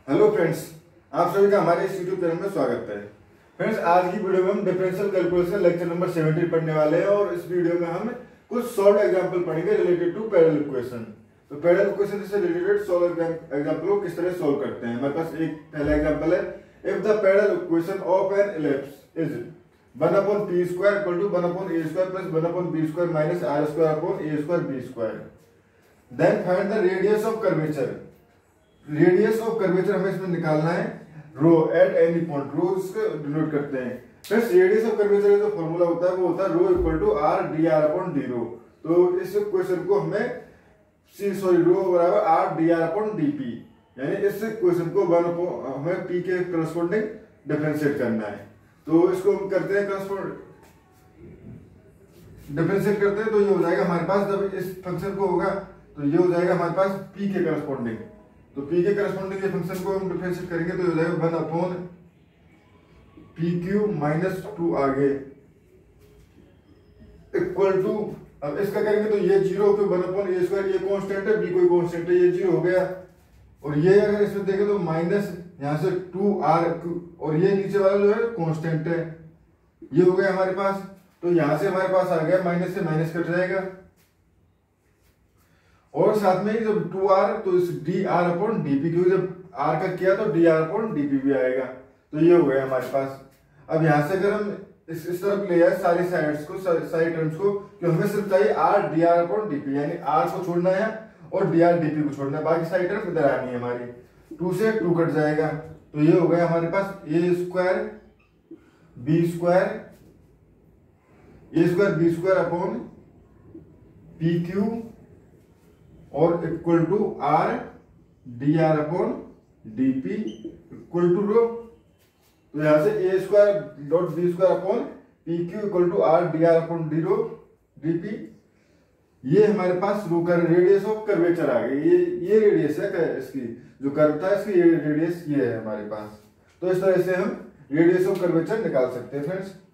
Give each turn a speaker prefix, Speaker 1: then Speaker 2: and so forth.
Speaker 1: Hello friends, आप सभी का हमारे इस यूट्यूब चैनल में स्वागत है। फ्रेंड्स, आज की वीडियो में हम डिफरेंशियल कैलकुलस लेक्चर नंबर 17 पढ़ने वाले हैं और इस वीडियो में हम कुछ सॉल्व एग्जांपल पढ़ेंगे रिलेटेड टू पैरेलल इक्वेशन। तो पैरेलल इक्वेशन से रिलेटेड सॉल्व एग्जांपल को किस तरह सॉल्व करते हैं। हमारे पास एक पहला एग्जांपल है, if the parallel equation of an ellipse is 1/p² = 1/a² + 1/b² - r² / a²b², then find the radius of curvature. Radius of curvature हमें इसमें निकालना है rho at any point. Rho इसको डिनोट करते हैं। फ्रेंड्स, रेडियस ऑफ कर्वेचर का जो formula होता है वो होता है रो = r dr/d। तो इस क्वेश्चन को हमें रो बराबर r dr/dp, यानी इस क्वेश्चन को हमें p के करस्पॉन्डिंग डिफरेंशिएट करना है। तो इसको हम करते हैं डिफरेंशिएट करते हैं, तो ये हो जाएगा हमारे पास, जब इस फंक्शन को होगा तो ये हो जाएगा हमारे पास p के करस्पॉन्डिंग। तो p के करस्पॉन्डिंग ये फंक्शन को हम डिफरेंशिएट करेंगे तो हो जाएगा 1/pq - 2 आगे इक्वल टू, अब इसका करेंगे तो ये 0 क्यों 1/a², ये कांस्टेंट है, b कोई कांस्टेंट है, ये 0 हो गया। और ये अगर इसमें देखें तो माइनस यहाँ से 2r, और ये नीचे वाला जो है कांस्टेंट है, ये हो गया हमारे पास। तो यहाँ से हमारे पास आ गया माइनस से माइनस कट जाएगा, और साथ में जब 2r तो इस dr/dp, क्योंकि जब r का किया तो dr/dp भी आएगा। तो ये हो गया हमारे पास। अब यहाँ से अगर हम इस तरफ ले आए सारी साइड्स को, सारी टर्म्स को, कि हमें सिर्फ चाहिए r dr/dp, यानी r को छोड़ना है और dr/dp को छोड़ना है, बाकी सारी टर्म इधर आनी है हमारी। 2 से 2 कट जाएगा, तो ये हो गया हमारे पास a²b²/pq और equal to r dr/dp equal to rho. तो यहां से a².b²/pq equal to r dr/dp, ये हमारे पास रो का रेडियस ऑफ कर्वेचर आ गई। ये रेडियस है इसकी, जो कर्व था इसकी रेडियस ये है हमारे पास। तो इस तरह से हम रेडियस ऑफ कर्वेचर निकाल सकते हैं फ्रेंड्स।